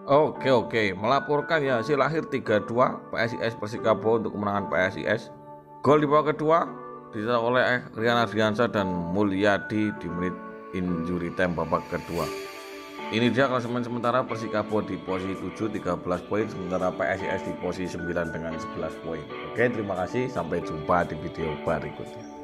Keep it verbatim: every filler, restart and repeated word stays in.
Oke oke, melaporkan ya hasil akhir tiga dua P S I S Persikabo untuk kemenangan P S I S. Gol di babak kedua dicetak oleh Rian Ardiansyah dan Mulyadi di menit injury time babak kedua. Ini dia klasemen sementara Persikabo di posisi tujuh tiga belas poin, sementara P S I S di posisi sembilan dengan sebelas poin. Oke, terima kasih, sampai jumpa di video berikutnya.